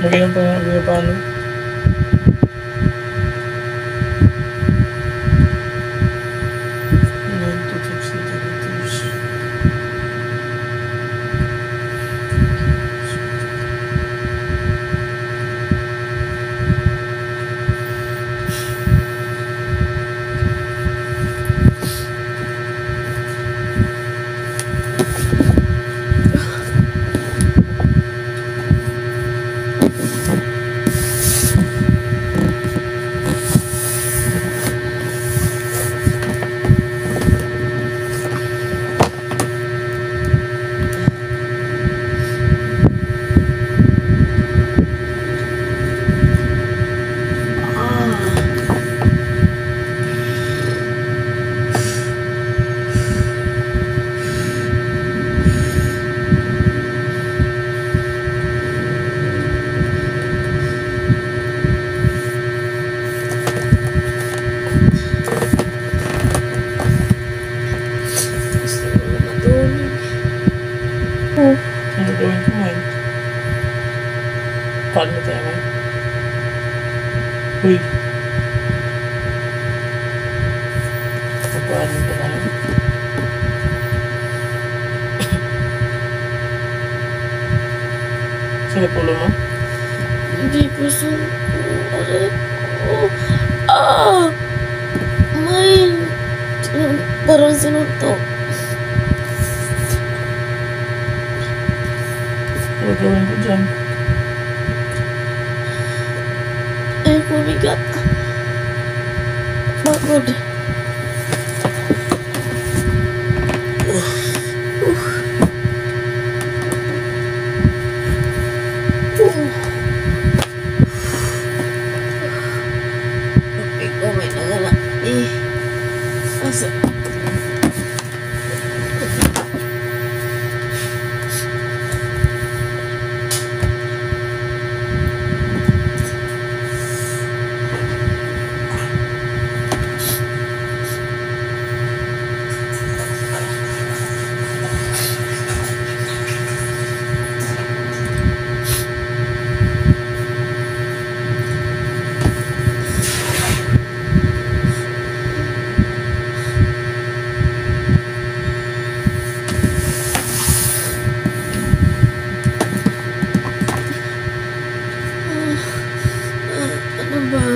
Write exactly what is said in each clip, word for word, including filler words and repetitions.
Magiging pa nga paano. Ano gawin ko ngayon? Paano tayo ngayon? Uy. Paano ito na lang? Saan pulo mo? Hindi po sa aray ko. Ah! May... Parang sinuntok. Ano gawin ko dyan? Ay, kumigat. Bakod. Kapag ko may nagala. Eh, asa? Ano ba?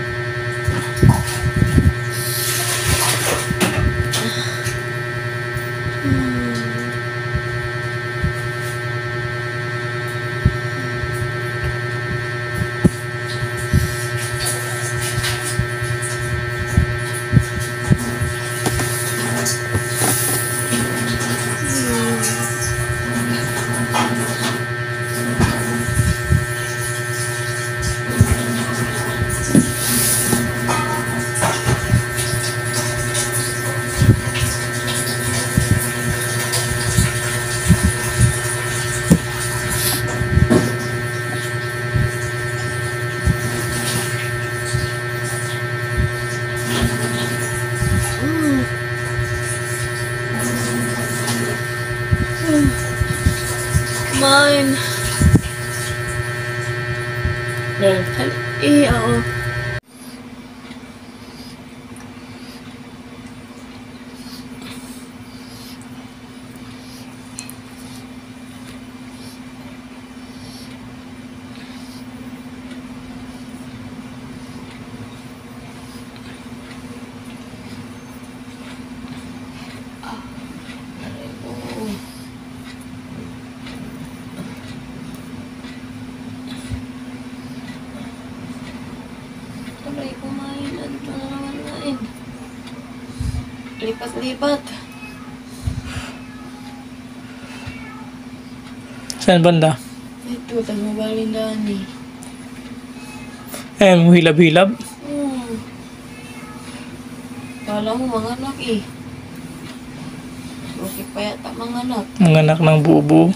Mine. Yan. Eh, oo. Aray, kumain. Ito na naman ngain. Lipat-lipat. Saan banda? Ito, tagubalin dani. Eh, hilab-hilab. Hmm. Kala mo mga anak eh. Okay pa yata mga anak. Mga anak ng bubo.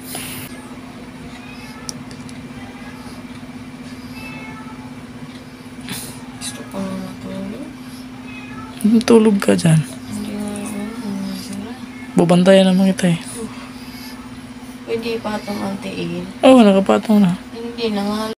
Gusto pa nga matulog. Tulog ka dyan. Hindi nga ano, sira. Babantayan naman kita eh. Pwede patong antiin. Oo, oh, nakapatong na. Hindi na nga